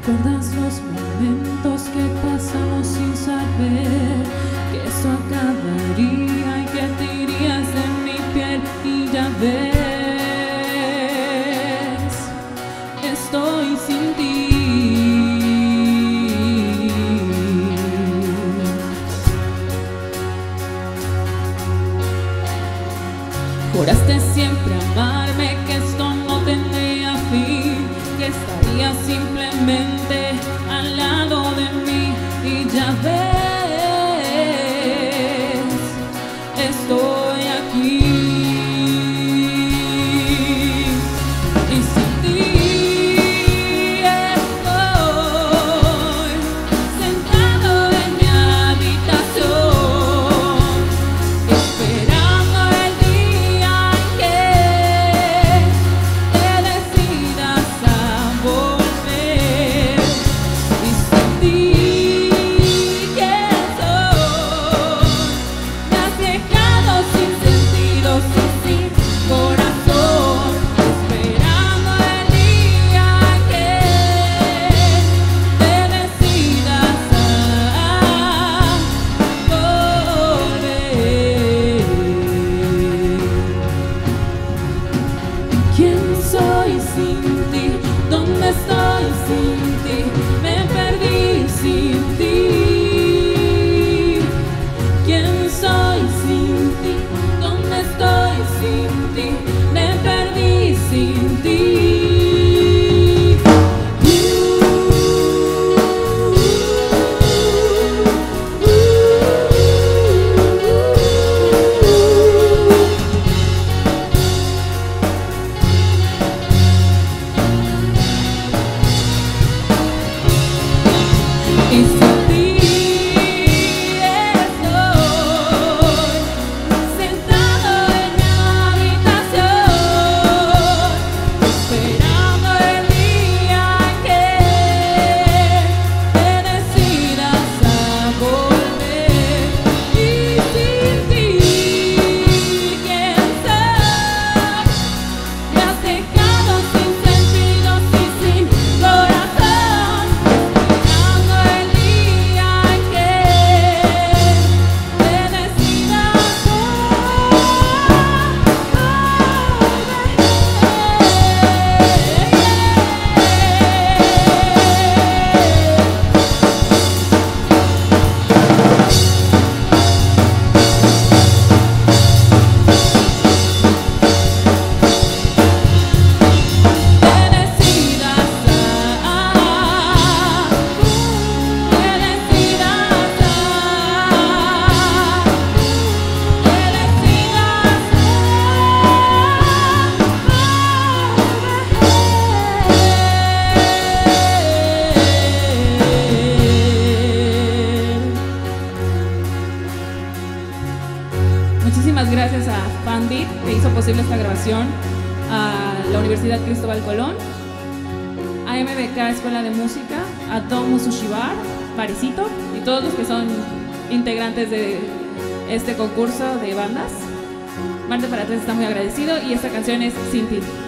¿Recuerdas los momentos que pasamos sin saber que esto acabaría y que te irías de mi piel? Y ya ves, estoy sin ti. Juraste siempre amarme, que esto no tendría fin, que estaría simplemente al lado de mí. Y ya ves, estoy aquí. Y sin ti estoy sentado en mi habitación, esperando el día en que te decidas a volver. Y sin ti, ¿quién soy? Me has dejado sin sentido, sin corazón, esperando el día en que te decidas a volver. ¿Quién soy sin ti? ¿Dónde estoy sin ti? Me perdí sin ti. ¿Quién soy sin ti? ¿Dónde estoy sin ti? Me perdí sin ti. Y sin ti estoy sentado en mi habitación, esperando el día en que te decidas a volver. Y sin ti, ¿quién soy? Me has dejado sin sentido, sin corazón, esperando el día en que te decidas a Muchísimas gracias a Pandit, que hizo posible esta grabación, a la Universidad Cristóbal Colón, a MBK Escuela de Música, a Tomu Sushibar, Parisito y todos los que son integrantes de este concurso de bandas. Marte para Tres está muy agradecido y esta canción es Sin Ti.